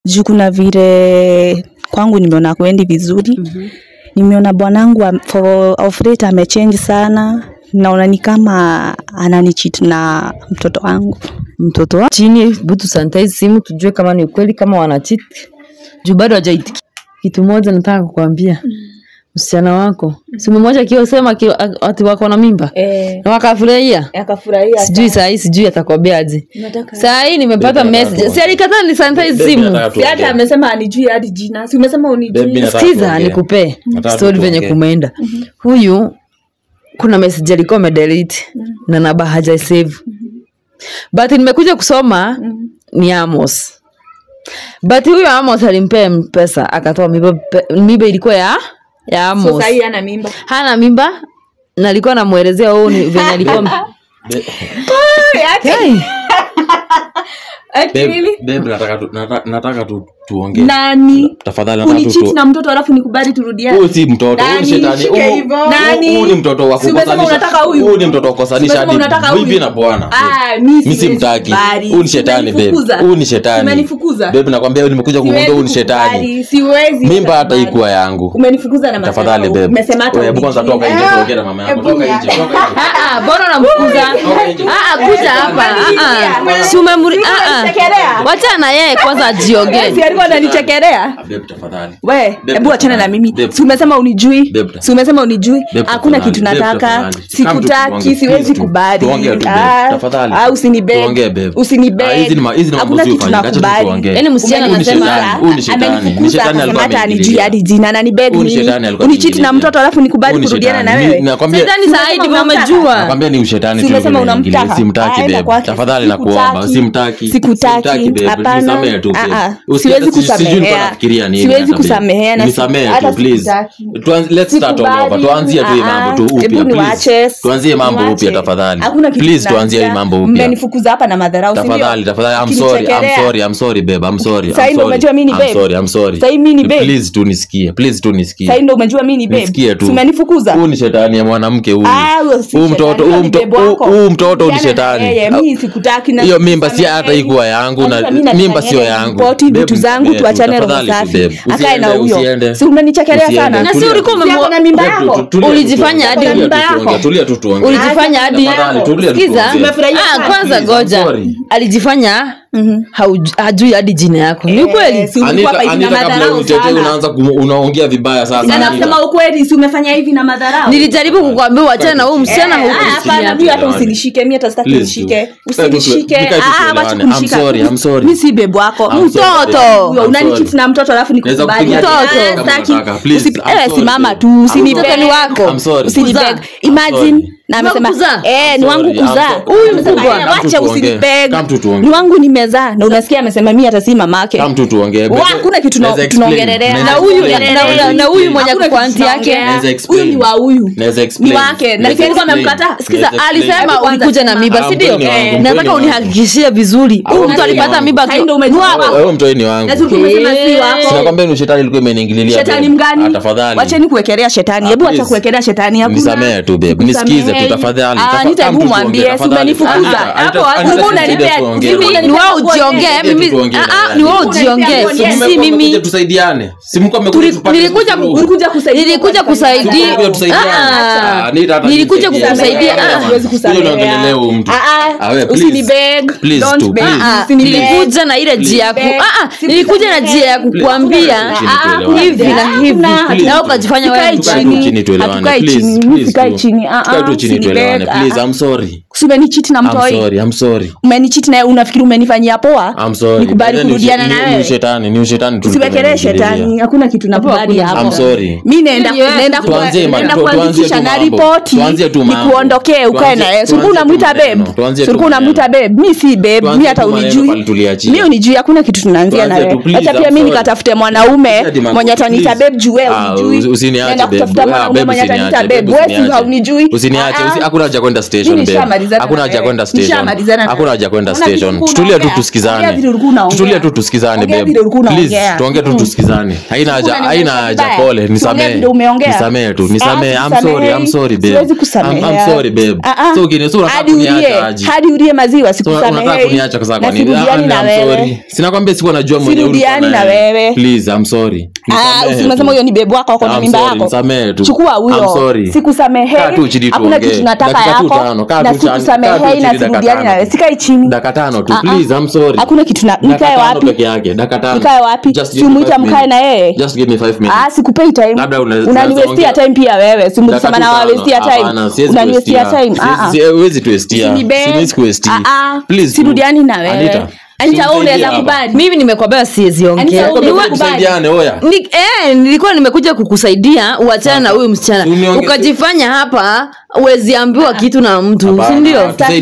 Juu kuna vile kwangu nimeona kwendi vizuri. Nimeona bwanangu of late amechange sana. Naona ni kama ananicheat na mtoto wangu. Mtoto wa chini butu sanitize simu tujue kama ni ukweli kama wanacheat. Juu bado hajaitikia. Kitu moja nataka kukuambia. Msichana wako. Simu moja kiosema ati wako na mimba. Na wakafurahia. Akafurahia. Sijui saa hii sijui atakwambia aje. Saa hii nimepata message. Si alikataa ni sanitize simu. Si hata amesema anijui hadi jina. Si umesema unijui. Sikiza nikupe story venye kumeenda. Huyu kuna message alikuwa amedelete na namba haja save. But nimekuja kusoma ni Amos. But huyu Amos alimpea pesa akatoa mimba ilikuwa ya Amos. So sahi hana mimba. Hana mimba na alikuwa anamuelezea wewe venye alikuwa. Babe nataka tuongee. Nani? Tafadhali nataka unicheat na mtoto alafu nikubali turudiane. Huyu si mtoto, huyu shetani. Huyu ni mtoto wa kukosanisha. Huyu ni mtoto wa kukosanisha hadi bibi na bwana. Mimi simtaki. Huyu ni shetani babe. Huyu ni shetani. Umenifukuza. Babe nakwambia nimekuja kugundua huyu ni shetani. Siwezi. Mimba hata ikuwa yangu. Umenifukuza na mama. Tafadhali babe. Umesema hata. Hebu kwanza toka nje tuongee na mama yako. Toka nje. Bora namfukuza. Kuja hapa. Si umemuri wacha na yeye kwanza ajiongee. Si alikuwa ananichekelea. Babe tafadhali. We, hebu achana na mimi. Si umesema unijui? Si umesema unijui? Hakuna kitu nataka. Sikutaki, siwezi kubali. Tuongee tu babe. Tafadhali. Usinibebe. Usinibebe. Hizi ni mambo sio fanyika. Acha tuongee. Yaani msichana anasema huyu ni shetani. Ni shetani alikuwa anijui hadi jina na nibebe nini? Unicheat na mtoto alafu nikubali kurudiana na wewe. Shetani zaidi umejua. Nakwambia ni ushetani tu. Simtaki babe. Tafadhali nakuomba. Sikutaki babe. Nisamehe tu babe. Siwezi kusamehea. Siwezi kusamehea na nisamehe tu please. Let's start over. Tuanzie tu mambo tu upya please. Tuanzie mambo upya tafadhali. Please tuanzie mambo upya. Mmenifukuza hapa na madharau sio? Tafadhali. I'm sorry babe. I'm sorry. Sasa ndio umejua mimi ni babe. I'm sorry. Sasa mimi ni babe. Please tu nisikie. Sasa ndio umejua mimi ni babe. Umenifukuza. Huyu ni shetani ya mwanamke huyu. Huyu mtoto ni shetani. Mimi sikutaki na hiyo mimba si hata ikuwa yangu na mimba sio yangu. Vitu zangu tuachane roho safi. Akae na huyo. Si unanichekelea sana. Na si ulikuwa umemwona mimba yako. Ulijifanya hadi mimba yako. Tulia tu tuongee. Ulijifanya hadi. Sikiza. Kwanza goja. Alijifanya hajui hadi jina yako. Ni kweli? Anita kabla utetee unaanza unaongea vibaya sasa. Anasema ukweli, si umefanya hivi na madharau. Nilijaribu kukuambia uachane na huyu msichana huko. Hapana, mimi hata usinishike, mimi hata sitaki unishike. Usinishike. Wacha kunishika. I'm sorry. Mimi si bebe wako. Mtoto. Unanicheat na mtoto alafu nikubali. Mtoto. Sitaki. Simama tu, usinibebe wako. Usinibeg. Imagine na amesema ni wangu kuzaa. Huyu mkubwa acha usinibeg. Ni wangu nimezaa na unasikia amesema mimi hata si mamake. Kama tu tuongee. Hakuna kitu tunaongelelea. Na huyu mwenye kwa anti yake. Huyu ni wa huyu. Ni wake. Na alikuwa amemkataa. Sikiza alisema ulikuja na mimba, si ndio? Nataka unihakikishie vizuri. Huyu mtu alipata mimba wewe mtoi ni wangu. Sinakwambia ni shetani ilikuwa imeniingililia. Shetani mgani? Tafadhali. Wacheni kuwekelea shetani. Hebu acha kuwekelea shetani hapo. Nisamee tu babe. Nisikize tu tafadhali. Nitamwambia umenifukuza. Hapo unanipea. Ni wao ujiongee. Mimi ni wao ujiongee. Si mimi. Tusaidiane. Si mko amekuja nilikuja kusaidia. Nilikuja kukusaidia. Siwezi kusaidia. Usinibeg. Don't beg. Nilikuja na ile njia yako. Nilikuja na njia ya kukuambia hivi na hivi. Na ukajifanya wewe chini tuelewane. Usikae chini. Tuelewane. Please, I'm sorry. Umenicheat na mtoi. I'm sorry. Umenicheat na unafikiri umenifanyia poa? I'm sorry. Nikubali kurudiana na wewe. Ni shetani tu. Usiwekelee shetani. Hakuna kitu nakubali hapo. I'm sorry. Mimi naenda kuanzisha na ripoti. Nikuondokee ukae na yeye. Ulikuwa unamuita babe. Ulikuwa unamuita babe. Mimi si babe. Mimi hata unijui. Mimi unijui, hakuna kitu tunaanzia na wewe. Acha pia mimi nikatafute mwanaume mwenye ataniita babe juu wewe unijui. Usiniache babe. Nenda kutafuta mwanaume mwenye ataniita babe. Wewe si haunijui. hakuna haja kwenda station babe. Hakuna haja kwenda station. Hakuna haja kwenda station. Tutulie tu tusikizane. Tutulie tu tusikizane babe. Please tuongee tu tusikizane. Haina haja pole. Nisamee. Nisamee tu. Nisamee. I'm sorry babe. I'm sorry babe. So kile sura kuniacha aje. Hadi ulie maziwa sikusamehei. Unataka kuniacha kwa sababu nini? I'm sorry. Sina kwambia siko najua mwenye urudiani na wewe. Please I'm sorry. Usimesema huyo ni babe wako uko na mimba yako. Nisamee tu. Chukua huyo. Sikusamehei. Hakuna kitu nataka yako. Na sikusamehei na sirudiani na wewe. Sikai chini. Dakika 5 tu please I'm sorry. Hakuna kitu nikae wapi? Dakika 5. Nikae wapi? Simuita mkae na yeye. Just give me 5 minutes. Sikupei time. Unaniwestia time pia wewe. Simusema na wawestia time. Unaniwestia time. Siwezi tuwestia. Siwezi kuwestia. Please sirudiani na wewe. Anita unaweza kubali. Mimi nimekwambia siwezi ongea. Kusaidiane oya. Nilikuwa nimekuja kukusaidia uachane na huyu msichana. Ukajifanya hapa uwezi ambiwa kitu na mtu, si ndio? Sasa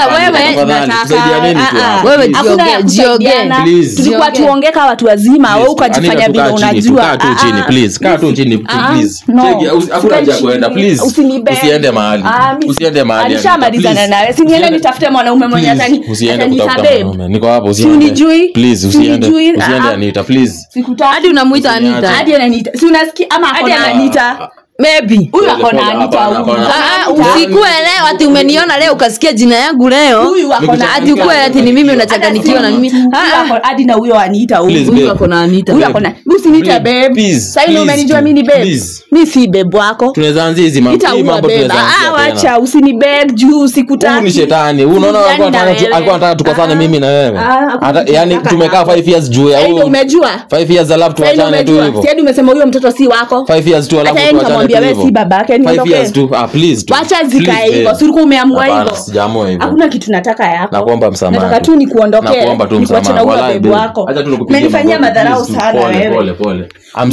wewe jioge. Tulikuwa tuongeka watu wazima, wewe ukajifanya bila unajua. Kaa tu chini please. Kaa tu chini please. Hakuna haja kwenda please. Usiende mahali. Usiende mahali. Alishamalizana nawe. Si niende nitafute mwanaume mwenye atani. Usiende kutafuta mwanaume. Niko hapo usiende. Unijui? Please usiende. Usiende Anita please. Hadi unamuita Anita. Hadi ananiita. Si unasikia ama hadi ananiita? Maybe. Huyu ako na Anita huyu. Usikuelewa ati umeniona leo ukasikia jina yangu leo. Huyu ako na ati ukweli ati ni mimi unachanganyikiwa na mimi. Hadi na huyo Anita huyu. Huyu ako na Anita. Huyu ako na. Usiniita babe. Sasa hivi umenijua mimi ni babe. Mimi si babe wako. Tunaweza anza hizi mambo tunaweza. Acha usinibeg juu sikutaki. Huyu ni shetani. Unaona alikuwa anataka tukosane mimi na wewe. Yaani tumekaa 5 years juu ya huyu. Umejua? 5 years alafu tuachane tu hivyo. Siadi umesema huyo mtoto si wako. 5 years tu alafu tuachane. Wewe si babake ni ndoke. 5 years tu. Please tu. Wacha zikae hivyo. Si ulikuwa umeamua hivyo. Sijaamua hivyo. Hakuna kitu nataka yako. Nakuomba msamaha. Nataka tu nikuondokee. Nakuomba tu msamaha. Wala baby wako. Acha tu nikupigie. Umenifanyia madharau sana wewe. Pole.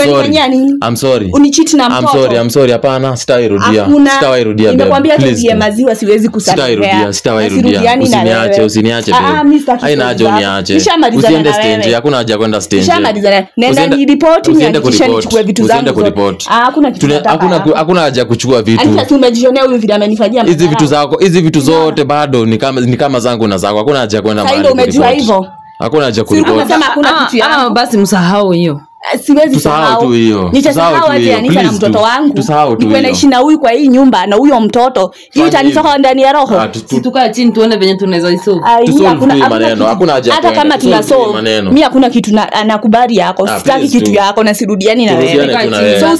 I'm sorry. Unicheat na mtoto. I'm sorry. Hapana, sitairudia. Sitairudia baby. Nimekwambia tulie maziwa siwezi kusamehe. Sitairudia. Usiniache baby. Haina haja uniache. Usiende stage. Hakuna haja kwenda stage. Nishamalizana. Nenda ni report kisha nichukue vitu zangu. Usiende kuripoti. Hakuna kitu nataka. Hakuna haja kuchukua vitu. Anita si umejionea huyu vile amenifanyia. Hizi vitu zako, hizi vitu zote bado ni kama zangu na zako. Hakuna haja kwenda mahali. Sasa ndio umejua hivyo. Hakuna haja kuripoti. Unasema hakuna kitu yangu. Basi msahau hiyo. Siwezi kusahau tu hiyo. Nitasahau aje Anita na mtoto wangu. Niko naishi na huyu kwa hii nyumba na huyo mtoto. Hiyo itanitoka ndani ya roho. Tukae chini tuone venye tunaweza isolve. Tusolve maneno. Hakuna haja. Hata kama tunasolve. Mimi hakuna kitu nakubali yako. Sitaki kitu yako na sirudiani na wewe. So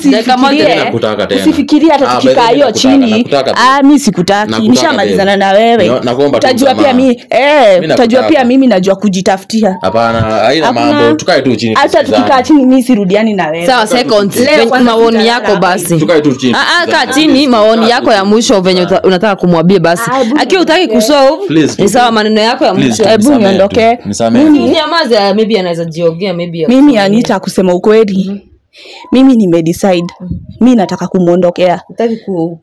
usifikirie hata tukikaa hiyo chini. Mimi sikutaki. Nishamalizana na wewe. Utajua pia mimi utajua pia mimi najua kujitafutia. Hapana, haina mambo. Tukae tu chini. Hata tukikaa chini sirudiani na wewe. Sawa, seconds. Maoni yako basi. Tukae tu chini. Kaa chini, maoni yako ya mwisho venye unataka kumwambia basi. Akiwa utaki kusolve, ni sawa maneno yako ya mwisho. Hebu niondoke. Mimi nyamaza, maybe anaweza jiongea, maybe. Mimi Anita kusema ukweli. Mimi nimedecide. Mimi nataka kumuondokea. Utaki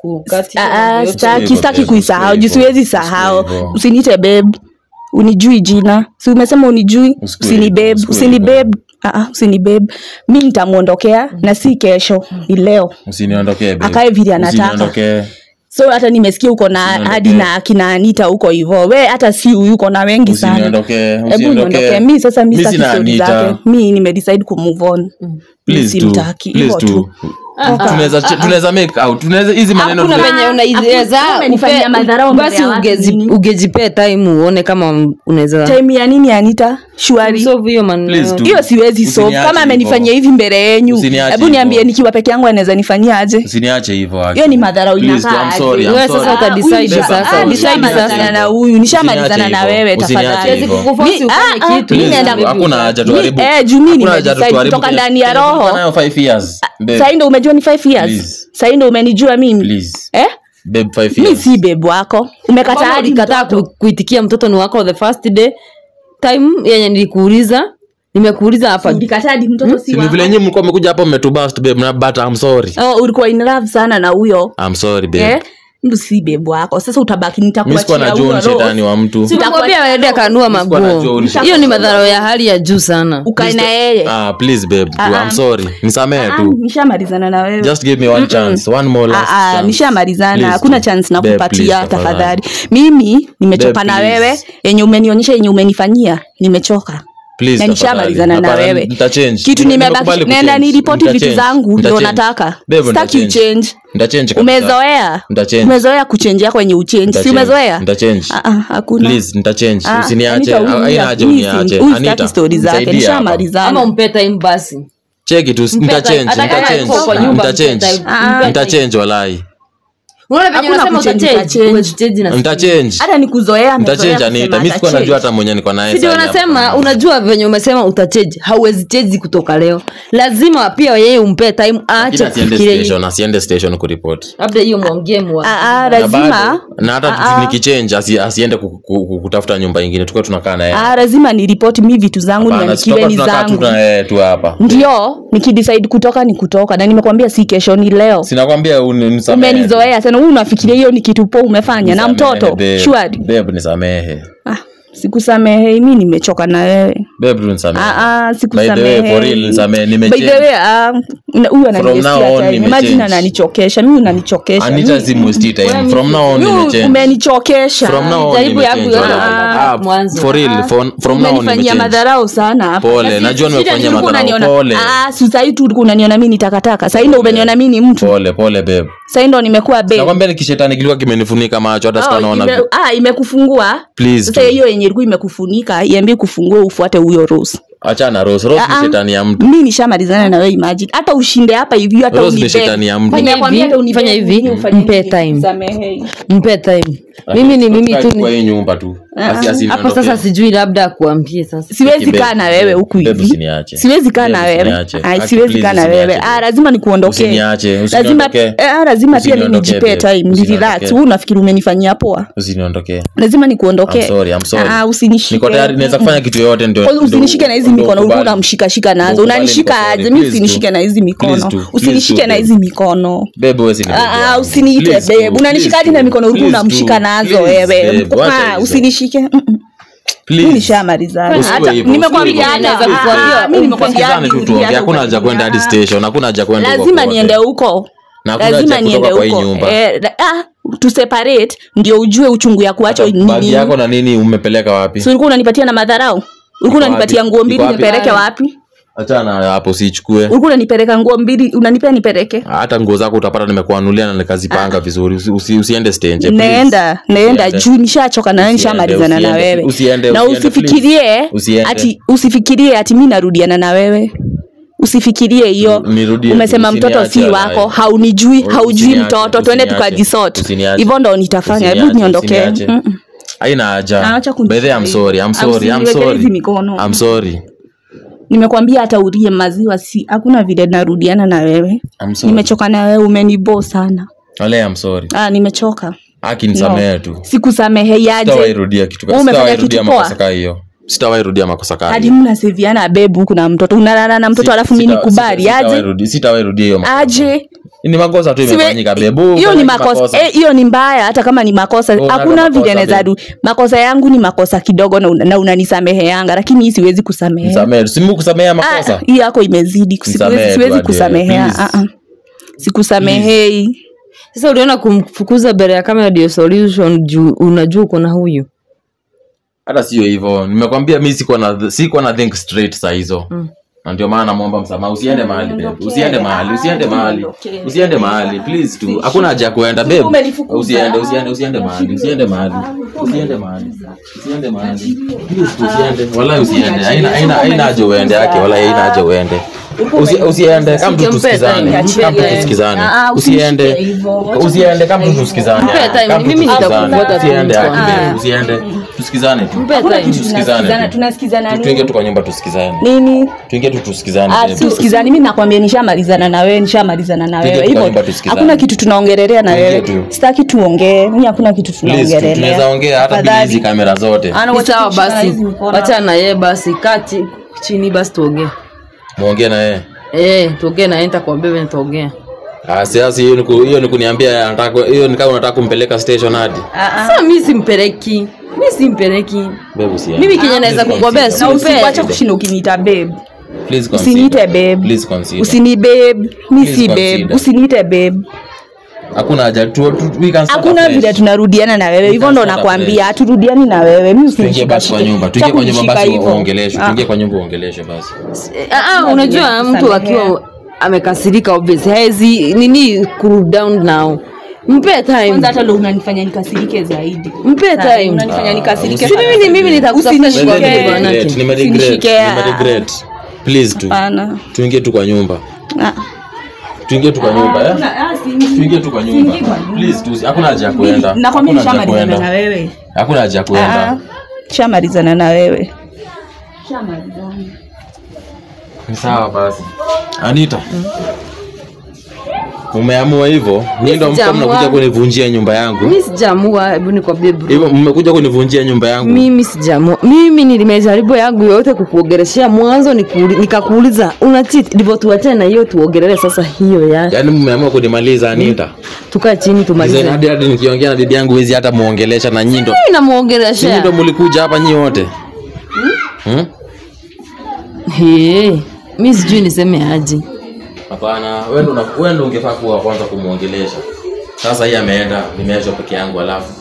sitaki kuisahau. Siwezi sahau. Usiniite babe. Unijui jina. Si umesema unijui? Usinibebe. Usinibebe. Mimi nitamuondokea na si kesho, ni leo. Usiniondokee babe. Akae vile anataka. So hata nimesikia uko na hadi na kina Anita huko hivyo. Wewe hata si uko na wengi sana. Usiniondoke. Mimi sasa mimi sitaki story zake. Mimi nimedecide ku move on. Please tu. Tunaweza make out. Tunaweza hizi maneno kuna venye unaiweza umenifanyia madharau basi ungejipea time uone kama unaweza time ya nini Anita shwari solve hiyo maneno hiyo siwezi solve kama amenifanyia hivi mbele yenu hebu niambie nikiwa peke yangu anaweza nifanyia aje usiniache hivyo hiyo ni madharau inakaa wewe sasa uta decide sasa na huyu nishamalizana na wewe tafadhali kukuforce ufanye kitu hakuna haja tuharibu mimi nimedecide kutoka ndani ya roho nayo 5 years sasa ndio umejua ni 5 years sasa ndio umenijua mimi babe 5 years mimi si babe wako umekataa hadi kataa kuitikia mtoto ni wako the first day time yenye nilikuuliza nimekuuliza hapa ulikataa hadi mtoto si wako ni vile nyinyi mlikuwa mmekuja hapo mmetubust babe na but I'm sorry ulikuwa in love sana na huyo I'm sorry babe Mtu si babe wako. Sasa utabaki nitakuachia huyo. Mimi sikuwa najua shetani wa mtu. Sitakwambia waende kanua maguo. Hiyo ni madhara ya hali ya juu sana. Ukae na yeye. Please babe, I'm sorry. Nisamehe tu. Nishamalizana na wewe. Just give me one chance, one more last chance. Nishamalizana. Hakuna chance nakupatia tafadhali. Mimi nimechoka na wewe. Yenye umenionyesha, yenye umenifanyia, nimechoka. Na nishamalizana na wewe. Kitu nimebaki, nenda ni report vitu zangu ndio nataka. Sitaki uchange. Ndachange. Umezoea kuchange yako yenye uchange. Si umezoea? Ndachange. Hakuna. Please ndachange. Usiniache. Haina haja uniache. Anita. Stories zake nishamalizana. Ama umpe time basi. Cheki tu ndachange walai. Unaona venye unasema utachange. Ndachange. Hata nikuzoea ndachange Anita. Mimi sikuwa najua hata mwenyewe niko naye. Sio unasema unajua venye umesema utachange. Hauwezi change kutoka leo. Lazima pia yeye umpe time aache kufikiria. Asiende station kuripoti. Labda hiyo muongee lazima. Na hata nikichange asiende kutafuta nyumba nyingine. Tukao tunakaa naye. Lazima ni report mimi vitu zangu ni kile ni zangu. Tunakaa tu hapa. Ndio, nikidecide kutoka ni kutoka. Na nimekwambia si kesho ni leo. Sinakwambia unisamehe. Umenizoea sana. Unafikiria hiyo ni kitu poa umefanya na mtoto? Sure. Babe nisamehe. Sikusamehe, mimi nimechoka na wewe. Babe nisamehe. Sikusamehe. By the way, for real nisamehe, nimechoka. By the way, huyu ananisikia. Imagine ananichokesha. Mimi unanichokesha. Anita zimusti time. From now on nimechange. Umenichokesha. From now on nimechange. For real, from now on nimefanyia madharau sana hapa. Pole, najua nimefanyia madharau. Pole. Sasa hivi tu ulikuwa unaniona mimi nitakataka. Sasa ndio umeniona mimi ni mtu. Pole babe. Sasa ndio nimekuwa babe. Nakwambia ni kishetani kilikuwa kimenifunika macho hata sikuwa naona. Imekufungua. Sasa hiyo yenye ilikuwa imekufunika, iambie kufungue ufuate huyo Rose. Achana Rose ni shetani ya mtu. Mimi nishamalizana na wewe imagine. Hata ushinde hapa hivi hata unipe. Rose ni shetani ya mtu. Nimekwambia hata unifanya hivi, mpe time. Mimi ni mimi tu kwa hii nyumba tu. Hapa sasa sijui labda kuambie sasa. Siwezi kaa na wewe huku hivi. Siwezi kaa na wewe. Siwezi kaa na wewe. Lazima nikuondokee. Usiniache. Lazima pia nijipe time. Relax. Wewe unafikiri umenifanyia poa? Usiniondokee. Lazima nikuondokee. I'm sorry. Usinishike. Niko tayari naweza kufanya kitu yote ndio. Usinishike na hizi mikono. Ulikuwa unamshika nazo. Unanishika aje? Mimi usinishike na hizi mikono. Usinishike na hizi mikono. Babe wewe usiniite babe. Unanishika hadi na mikono ulikuwa unamshika nazo wewe. Usinishike. Please. Nishamalizana. Nimekwambia hata mimi nimekwambia hakuna haja kwenda hadi station. Hakuna haja kwenda huko. Lazima niende huko. Lazima niende huko. To separate ndio ujue uchungu ya kuacha nini. Bagi yako na nini umepeleka wapi? So ulikuwa unanipatia na madharau? Ulikuwa unanipatia nguo mbili nipeleke wapi? Achana hapo usichukue. Ulikuwa unanipeleka nguo mbili, unanipea nipeleke? Hata nguo zako utapata nimekuanulia na nikazipanga vizuri. Usiende stage. Naenda juu nishachoka na wewe, nishamalizana na wewe. Na usifikirie ati mimi narudiana na wewe. Usifikirie hiyo. Umesema mtoto si wako, haunijui, haujui mtoto. Twende tukajisort. Hivyo ndo nitafanya. Hebu niondokee. Haina haja. By the way, I'm sorry. Nimekwambia hata ulie maziwa hakuna vile narudiana na wewe. Nimechoka na wewe, umenibo sana. Wale I'm sorry. Nimechoka. Akinisamehe tu. Sikusamehe yaje. Sitawairudia kitu kama sitawairudia makosa kama hiyo. Sitawairudia makosa kama hiyo. Hadi mnaseviana babe huko na mtoto. Unalala na mtoto alafu mimi nikubali aje? Sitawairudia hiyo makosa. Aje? Ni makosa tu imefanyika babe. Hiyo ni makosa. Hiyo ni mbaya hata kama ni makosa. Hakuna vile naweza makosa yangu ni makosa kidogo na unanisamehe yanga lakini hii siwezi kusamehe. Nisamehe. Simu kusamehea makosa. Hii yako imezidi. Siwezi kusamehea. Sikusamehei. Sasa uliona kumfukuza mbele ya kamera ndio solution juu unajua uko na huyu. Hata sio hivyo. Nimekwambia mimi siko na think straight saa hizo. Na ndio maana naomba msamaha. Usiende mahali babe. Usiende mahali. Please tu. Hakuna haja kwenda babe. Usiende mahali. Please tu usiende. Wallahi usiende. Haina haja uende yake. Wallahi haina haja uende. Usiende kama mtu tusikizane. Usiende kama mtu tusikizane. Mimi nitakufuata usiende. Tusikizane tu. Tunasikizana. Tunasikizana nini? Tuingie tu kwa nyumba tusikizane. Nini? Tuingie tu tusikizane. Tusikizane. Mimi nakwambia nishamalizana na wewe. Hivyo hakuna kitu tunaongelelea na wewe. Sitaki tuongee. Mimi hakuna kitu tunaongelelea. Tunaweza ongea hata bila hizi kamera zote. Sawa basi. Acha na yeye basi kati chini basi tuongee. Muongee na yeye. Tuongee na yeye nitakwambia wewe nitaongea. Sasa hiyo ni kuniambia nataka hiyo ni kama unataka kumpeleka station hadi. Sasa mimi simpeleki. Babe usiende. Mimi Kenya naweza kugombea na usiache kushinda ukiniita babe. Please consider. Usiniite babe. Please consider. Usini babe. Mimi si babe. Usiniite babe. Hakuna haja tu we can start. Hakuna vile tunarudiana na wewe. Hivyo ndo nakwambia haturudiani na wewe. Mimi usinishike basi kwa nyumba. Tuingie kwa nyumba basi uongeleshe. Tuingie kwa nyumba uongeleshe basi. Unajua mtu akiwa amekasirika obviously haezi nini cool down now. Mpe time. Kwanza hata leo unanifanya nikasirike zaidi. Mpe time. Unanifanya nikasirike. Si mimi nitakusafuta kwa bwana. Nimeregret. Please tu. Tuingie tu kwa nyumba. Tuingie tu kwa nyumba Tuingie tu kwa nyumba. Please tu. Hakuna haja ya kuenda. Nakwambia nishamalizana na wewe. Hakuna haja ya kuenda. Nishamalizana na wewe. Ni sawa basi. Anita. Umeamua hivyo? Mimi ndo mnakuja kunivunjia nyumba yangu. Mimi sijaamua, hebu nikwambie bro. Hivyo mmekuja kunivunjia nyumba yangu. Mimi sijaamua. Mimi nilimejaribu yangu yote kukuongeleshia mwanzo nikakuuliza una cheat ndivyo tuachane na hiyo tuongelee sasa hiyo ya. Yaani mmeamua kunimaliza Anita. Tukae chini tumalize. Hadi nikiongea na bibi yangu wezi hata muongelesha na nyindo. Mimi namuongelesha. Nyinyi ndo mlikuja hapa nyinyi wote. Mimi sijui niseme aje. Hapana, wewe ndo ungefaa kuwa kwanza kumuongelesha. Sasa yeye ameenda, nimeacha peke yangu alafu.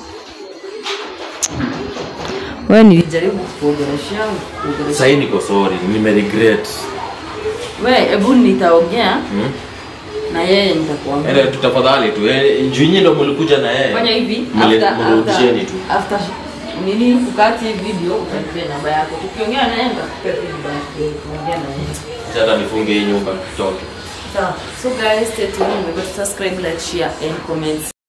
Wewe nilijaribu kuongelesha. Sasa niko sorry, nimeregret. Wewe hebu nitaongea. Na yeye nitakuambia. Ele tutafadhali tu. Nyinyi ndo mlikuja na yeye. Fanya hivi, mrudisheni tu. After nini ukati video utanipe namba yako. Tukiongea na yeye nitakupa feedback. Tuongea na yeye. Hata nifunge hii nyumba tutoke. So guys, stay tuned. Remember to subscribe, like, share and comment.